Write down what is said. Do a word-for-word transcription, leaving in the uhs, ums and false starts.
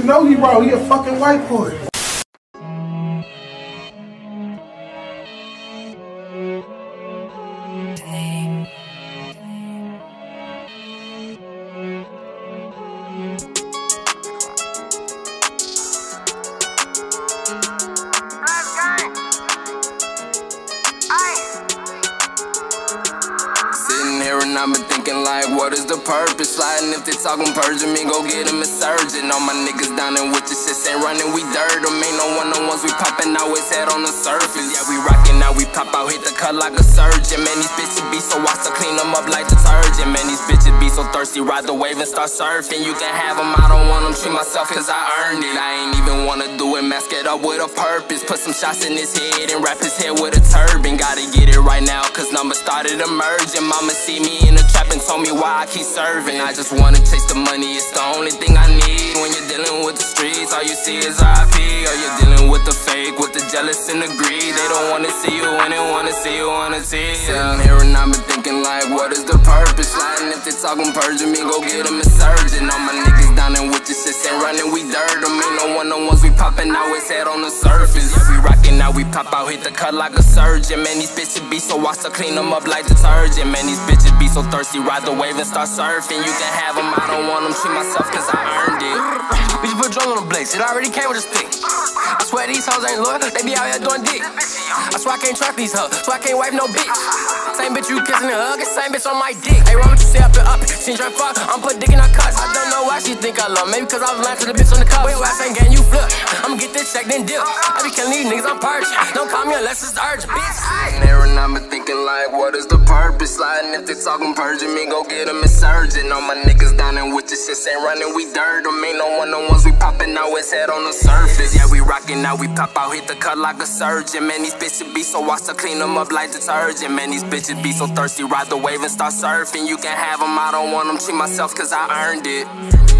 should know he wrong. He a fucking white boy. And I've been thinking like, what is the purpose? Sliding if they talking purging me, go get him a surgeon. All my niggas down in with your shit ain't running, we dirt them. Ain't no one-on-ones, we popping out his head on the surface. Yeah, we rockin' now, we pop out, hit the cut like a surgeon. Man, these bitches be so washed, I clean them up like detergent. Man, these bitches be so thirsty, ride the wave and start surfing. You can have them, I don't want them, treat myself cause I earned it. I ain't even wanna do it, mask it up with a purpose. Put some shots in his head and wrap his head with a turban. Gotta get it right now, cause numbers started emerging. Mama see me in the trap and told me why I keep serving. I just wanna chase the money, it's the only thing I need. When you're dealing with the streets, all you see is R I P. Or you're dealing with the fake, with the jealous and the greed. They don't wanna see you when they wanna see you on the T V. Sitting here and I've been thinking like, what is the purpose? Sliding if they talking purging me, go get him a surgeon. All my niggas down in with your shit ain't running, we dirt them. Ain't no one-on-ones, we popping out his head on the surface. Yeah, we rockin' now, we pop out, hit the cut like a surgeon. Man, these bitches be so washed, I clean them up like detergent. Man, these bitches be so thirsty, ride the wave and start surfing. You can have them, I don't want them, treat myself cause I earned it. We just put drum on the blades, it already came with a stick. I swear these hoes ain't loyal, they be out here doing dick. I swear I can't trust these hoes, so I can't wipe no bitch. Same bitch you kissing and hugging, same bitch on my dick. Hey, wrong what you say up and up, she ain't tryna fuck, I'm put dick in her cuts. I don't know why she think I love, maybe cause I was lying to the bitch on the cup. Wait, why I ain't getting you flip? I'ma get this check, then dip. I be killing these niggas, I'm purging. Don't call me unless it's urgent, bitch. Sitting there and I've been thinking like, what is the purpose? Sliding if they talking purging me, go get him a surgeon. All my niggas down in with your shit ain't running, we dirt them. Ain't no one-on-ones, we popping out his head on the surface. Yeah, we rockin' now, we pop out, hit the cut like a surgeon. Man, these bitches be so washed, I clean them up like detergent. Man, these bitches be so thirsty, ride the wave and start surfing. You can have them, I don't want them, treat myself cause I earned it.